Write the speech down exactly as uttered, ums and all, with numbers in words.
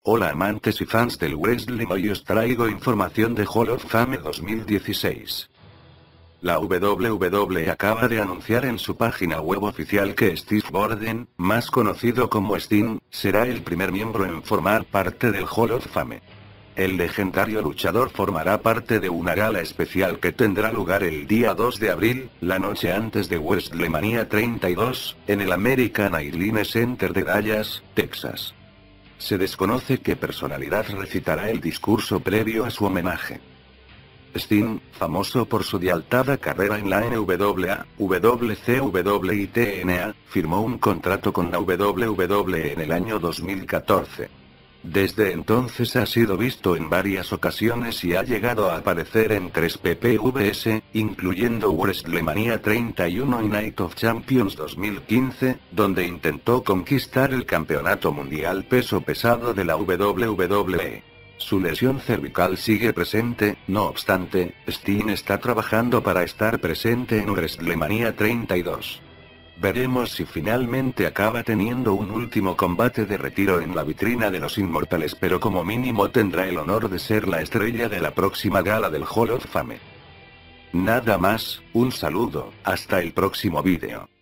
Hola amantes y fans del wrestling, hoy os traigo información de Hall of Fame dos mil dieciséis. La W W E acaba de anunciar en su página web oficial que Steve Borden, más conocido como Sting, será el primer miembro en formar parte del Hall of Fame. El legendario luchador formará parte de una gala especial que tendrá lugar el día dos de abril, la noche antes de WrestleMania treinta y dos, en el American Airlines Center de Dallas, Texas. Se desconoce qué personalidad recitará el discurso previo a su homenaje. Sting, famoso por su dilatada carrera en la N W A, W C W y T N A, firmó un contrato con la W W E en el año dos mil catorce. Desde entonces ha sido visto en varias ocasiones y ha llegado a aparecer en tres P P Vs, incluyendo WrestleMania treinta y uno y Night of Champions dos mil quince, donde intentó conquistar el campeonato mundial peso pesado de la W W E. Su lesión cervical sigue presente, no obstante, Sting está trabajando para estar presente en WrestleMania treinta y dos. Veremos si finalmente acaba teniendo un último combate de retiro en la vitrina de los inmortales, pero como mínimo tendrá el honor de ser la estrella de la próxima gala del Hall of Fame. Nada más, un saludo, hasta el próximo vídeo.